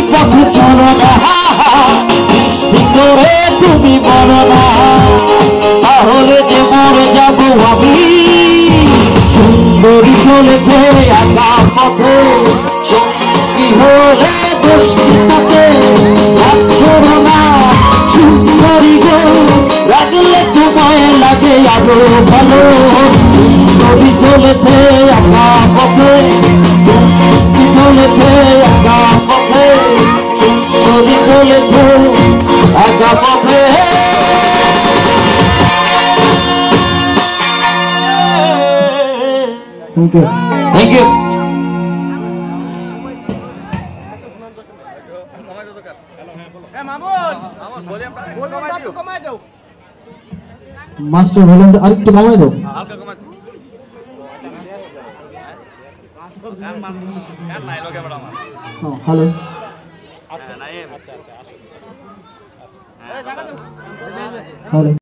পথে চলো না ভিতরে তুমি বলো না তাহলে যে মরে যাব আমি সুন্দরী চলেছে একা পথে সঙ্গী হলে দুষ্কৃতাতে রাগ করো না সুন্দরী গো রাগলে তোমায় লাগে আরো ভালো সুন্দরী চলেছে একা পথে সঙ্গী চলেছে একা পথে সুন্দরী চলেছে একা পথে Thank you. Thank you. Master volume আরেকটু কমাই দাও হালকা কমাই গান নাই লোকে বড় আমার হ্যালো আচ্ছা নাই আচ্ছা আচ্ছা আসো এই জায়গা দাও হ্যালো